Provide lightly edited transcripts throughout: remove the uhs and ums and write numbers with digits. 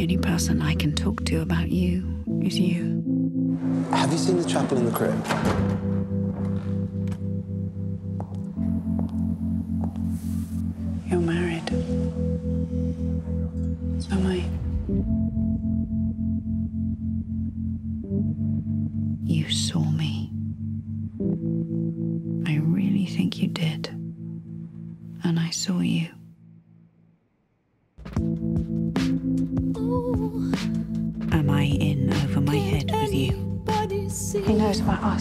only person I can talk to about you is you. Have you seen the chapel in the crypt? You're married. So am I. You saw me. I really think you did. And I saw you. Am I in over my head with you? He knows about us.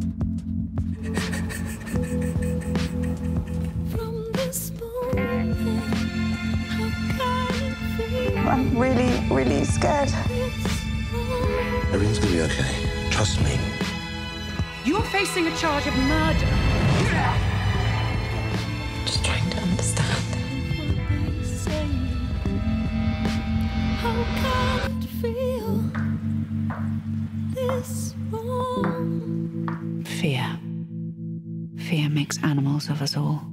I'm really, really scared. Everything's gonna be okay. Trust me. You're facing a charge of murder. Just trying to understand. How can it feel this wrong? Fear. Fear makes animals of us all.